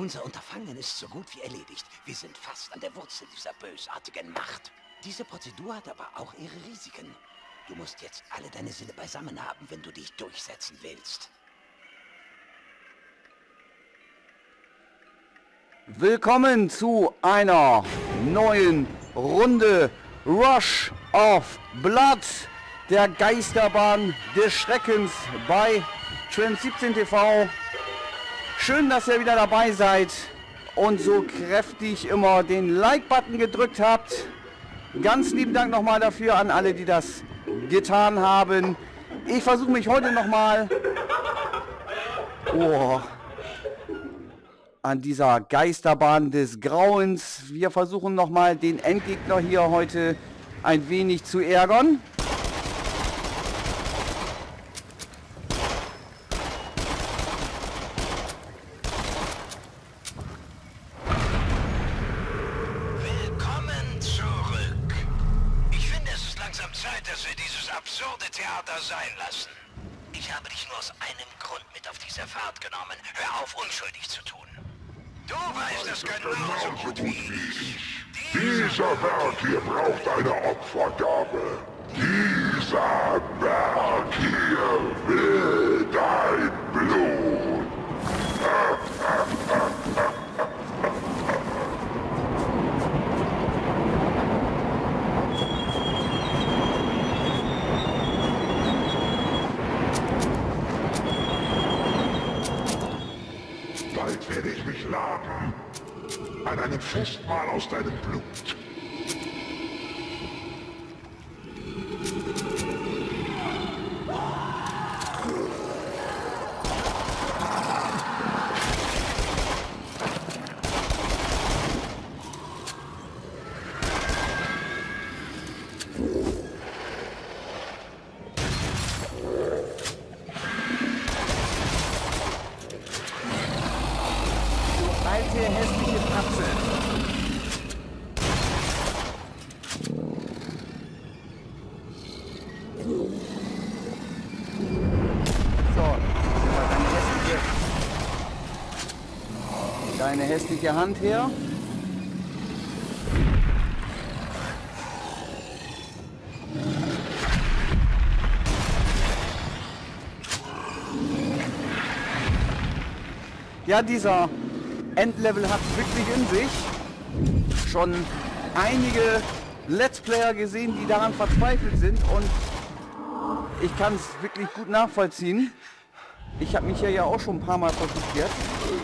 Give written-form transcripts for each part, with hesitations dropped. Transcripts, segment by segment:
Unser Unterfangen ist so gut wie erledigt. Wir sind fast an der Wurzel dieser bösartigen Macht. Diese Prozedur hat aber auch ihre Risiken. Du musst jetzt alle deine Sinne beisammen haben, wenn du dich durchsetzen willst. Willkommen zu einer neuen Runde Rush of Blood, der Geisterbahn des Schreckens bei Trend17 TV. Schön, dass ihr wieder dabei seid und so kräftig immer den Like-Button gedrückt habt. Ganz lieben Dank nochmal dafür an alle, die das getan haben. Ich versuche mich heute nochmal an dieser Geisterbahn des Grauens. Wir versuchen nochmal den Endgegner hier heute ein wenig zu ärgern. Willkommen zurück. Ich finde, es ist langsam Zeit, dass wir dieses absurde Theater sein lassen. Ich habe dich nur aus einem Grund mit auf diese Fahrt genommen. Hör auf, unschuldig zu tun. Du weißt es genauso gut wie ich. Dieser Berg hier braucht eine Opfergabe. Dieser Berg hier will dein Blut. Bald werde ich mich laben. An einem Festmahl aus deinem Blut. Alte, hässliche Katze. So, deine hässliche Hand her. Ja, dieser Endlevel hat wirklich in sich. Schon einige Let's Player gesehen, die daran verzweifelt sind, und ich kann es wirklich gut nachvollziehen. Ich habe mich hier ja auch schon ein paar Mal versucht jetzt.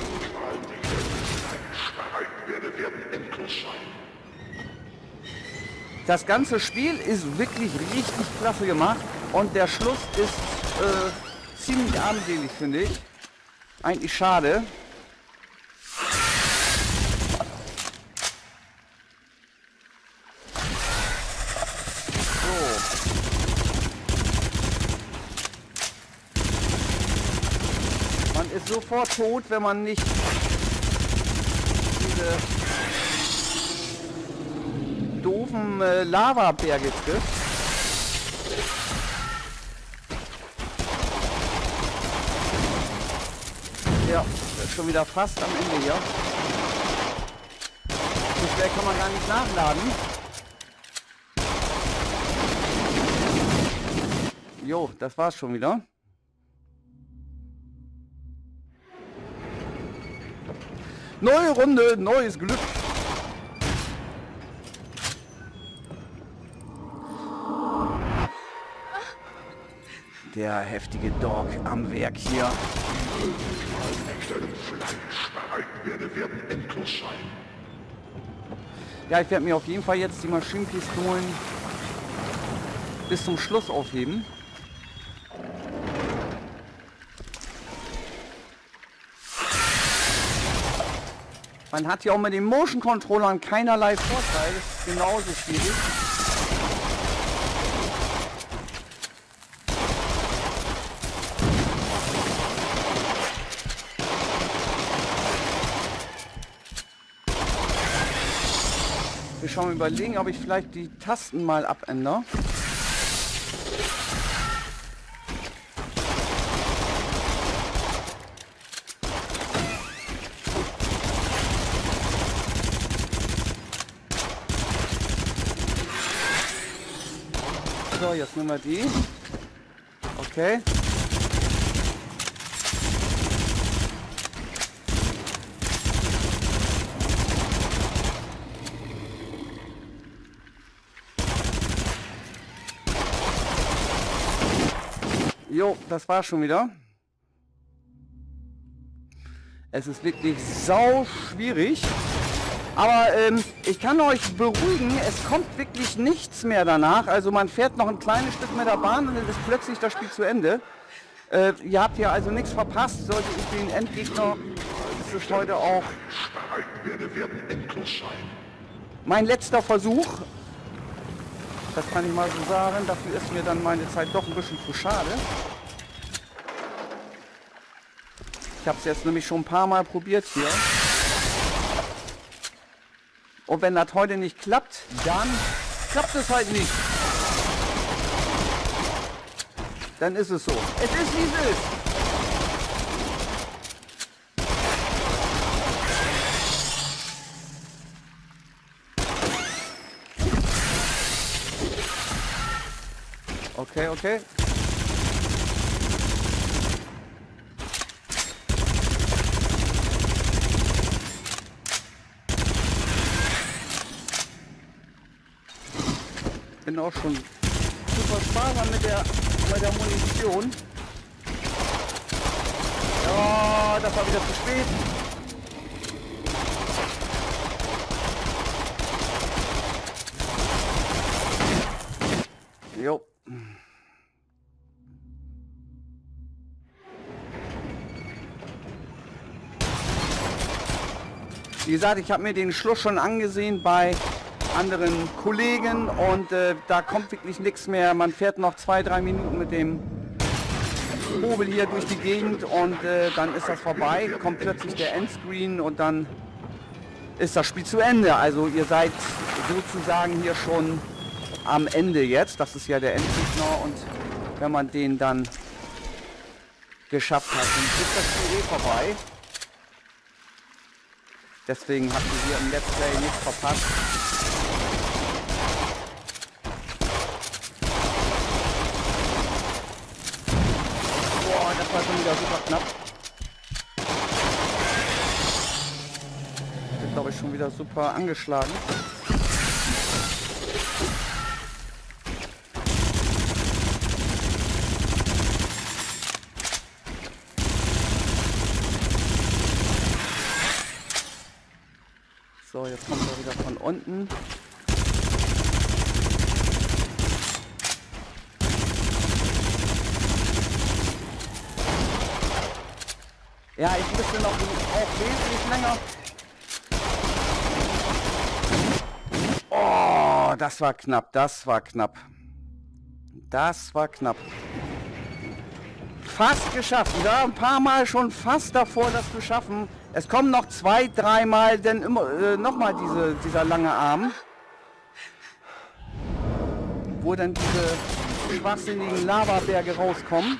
Das ganze Spiel ist wirklich richtig klasse gemacht und der Schluss ist ziemlich armselig, finde ich. Eigentlich schade. Man ist sofort tot, wenn man nicht diese doofen Lavaberge trifft. Ja, das ist schon wieder fast am Ende hier. So schnell kann man gar nicht nachladen. Jo, das war's schon wieder. Neue Runde, neues Glück. Der heftige Dog am Werk hier. Ja, ich werde mir auf jeden Fall jetzt die Maschinenpistolen bis zum Schluss aufheben. Man hat ja auch mit den Motion Controllern keinerlei Vorteil. Das ist genauso schwierig. Wir schauen überlegen, ob ich vielleicht die Tasten mal abändere. So, jetzt nehmen wir die. Okay. Jo, das war schon wieder. Es ist wirklich sau schwierig. Aber ich kann euch beruhigen, es kommt wirklich nichts mehr danach. Also man fährt noch ein kleines Stück mit der Bahn und dann ist plötzlich das Spiel zu Ende. Ihr habt ja also nichts verpasst. Sollte ich den Endgegner, das ist heute auch mein letzter Versuch. Das kann ich mal so sagen. Dafür ist mir dann meine Zeit doch ein bisschen zu schade. Ich habe es jetzt nämlich schon ein paar Mal probiert hier. Und wenn das heute nicht klappt, dann klappt es halt nicht. Dann ist es so. Es ist wie es ist. Okay, okay. Bin auch schon super sparsam mit der Munition. Ja, das war wieder zu spät. Jo. Wie gesagt, ich habe mir den Schluss schon angesehen bei anderen Kollegen und da kommt wirklich nichts mehr. Man fährt noch 2-3 Minuten mit dem Hobel hier durch die Gegend und dann ist das vorbei. Kommt plötzlich der Endscreen und dann ist das Spiel zu Ende. Also ihr seid sozusagen hier schon am Ende jetzt. Das ist ja der Endgegner und wenn man den dann geschafft hat, dann ist das Spiel eh vorbei. Deswegen habt ihr hier im Let's Play nichts verpasst. Boah, das war schon wieder super knapp. Ich bin, glaube ich, schon wieder super angeschlagen. So, jetzt kommt er wieder von unten. Ja, ich müsste noch auch wesentlich länger. Oh, das war knapp, das war knapp. Das war knapp. Fast geschafft. Ja, ein paar Mal schon fast davor, das zu schaffen. Es kommen noch 2-3 Mal, denn immer nochmal dieser lange Arm, wo dann diese schwachsinnigen Lavaberge rauskommen.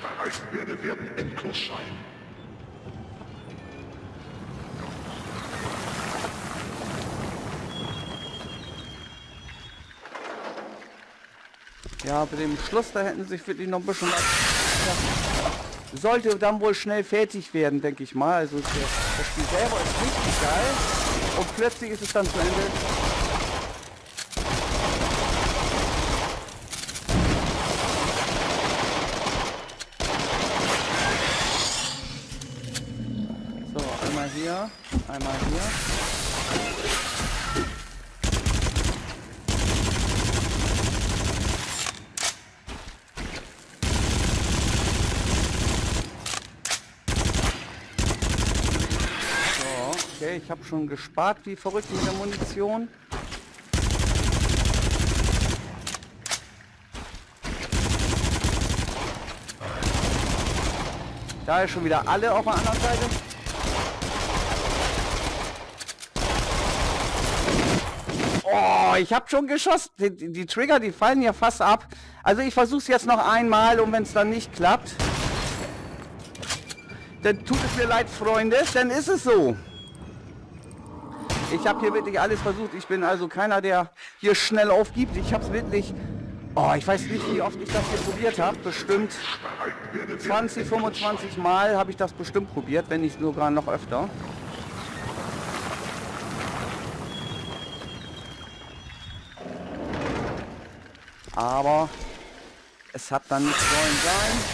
Ja, bei dem Schluss, da hätten sie sich wirklich noch ein bisschen was. Sollte dann wohl schnell fertig werden, denke ich mal. Also das Spiel selber ist richtig geil und plötzlich ist es dann zu Ende. So, einmal hier, einmal hier. Okay, ich habe schon gespart wie verrückt mit der Munition. Da ist schon wieder alle auf der anderen Seite. Oh, ich habe schon geschossen. Die Trigger, die fallen ja fast ab. Also ich versuche es jetzt noch einmal und wenn es dann nicht klappt, dann tut es mir leid, Freunde, dann ist es so. Ich habe hier wirklich alles versucht. Ich bin also keiner, der hier schnell aufgibt. Ich habe es wirklich Oh, ich weiß nicht, wie oft ich das hier probiert habe. Bestimmt 20, 25 Mal habe ich das bestimmt probiert, wenn nicht sogar noch öfter. Aber es hat dann nicht sollen sein.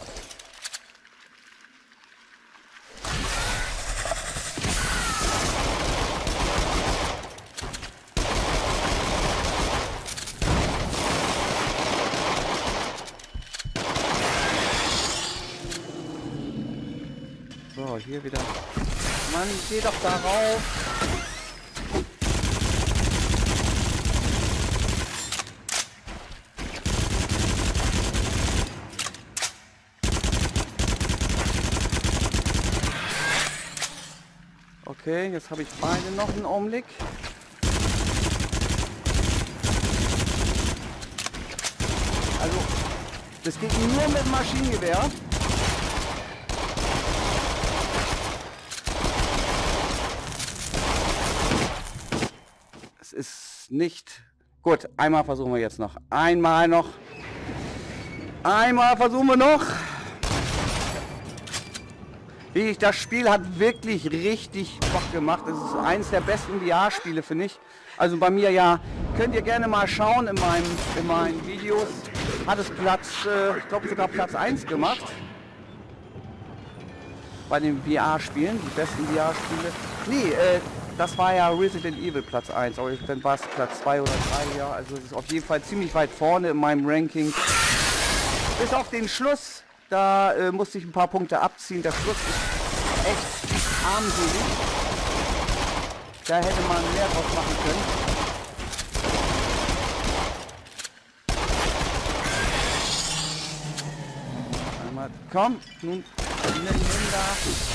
So, hier wieder. Mann, geh doch darauf. Okay, jetzt habe ich beide noch einen Augenblick. Also, das geht nur mit Maschinengewehr. Es ist nicht... Gut, einmal versuchen wir jetzt noch. Einmal noch. Einmal versuchen wir noch. Das Spiel hat wirklich richtig Bock gemacht. Es ist eines der besten VR-Spiele, finde ich. Also bei mir ja, könnt ihr gerne mal schauen in meinen Videos. Hat es Platz, ich glaube sogar Platz 1 gemacht. Bei den VR-Spielen, die besten VR-Spiele. Nee, das war ja Resident Evil Platz 1, aber dann war es Platz 2 oder 3, ja. Also es ist auf jeden Fall ziemlich weit vorne in meinem Ranking. Bis auf den Schluss. Da musste ich ein paar Punkte abziehen. Der Schluss ist echt armselig. Da hätte man mehr draus machen können. Einmal, komm, nun nimm da.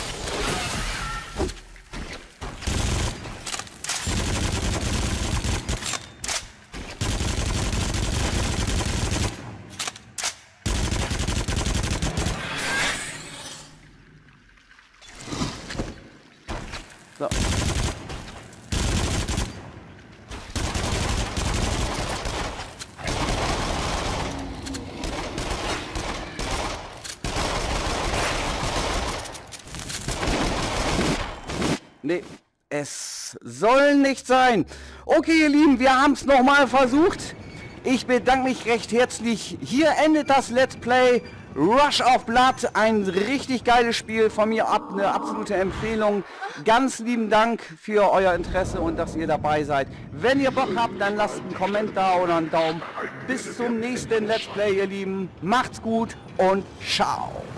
So. Nee, es soll nicht sein. Okay, ihr Lieben, wir haben es nochmal versucht. Ich bedanke mich recht herzlich. Hier endet das Let's Play Rush of Blood. Ein richtig geiles Spiel von mir ab, eine absolute Empfehlung. Ganz lieben Dank für euer Interesse und dass ihr dabei seid. Wenn ihr Bock habt, dann lasst einen Comment da oder einen Daumen. Bis zum nächsten Let's Play, ihr Lieben. Macht's gut und ciao.